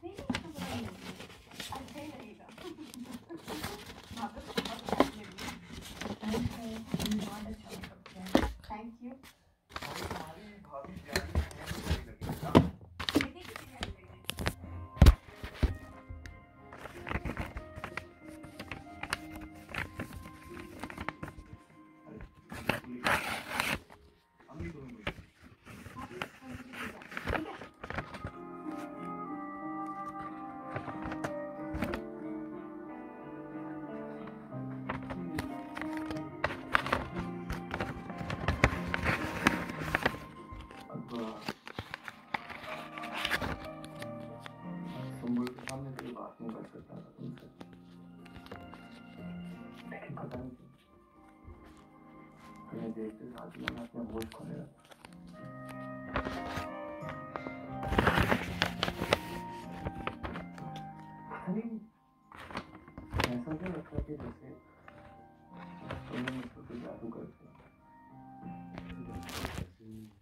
नहीं नहीं तो बुरा नहीं लगेगा, अच्छा ही लगेगा। वहाँ पे बहुत अच्छा लगेगा। बहुत अच्छा मेकअप किया है, थैंक यू। तुम्हारी भाभी प्यारी है तो सही लगेगा। दीदी कितनी प्यारी लग रही है। अम्मी तुम्हें आप मुझे ले जाओ, ठीक है। सुंबुल के सामने कोई बात नहीं कर सकता था तुमसे, लेकिन पता नहीं तुम्हें देखते साथ ही मैंने अपने होश खोने लगा। ऐसा क्यों लगता कि जैसे तुमने मुझको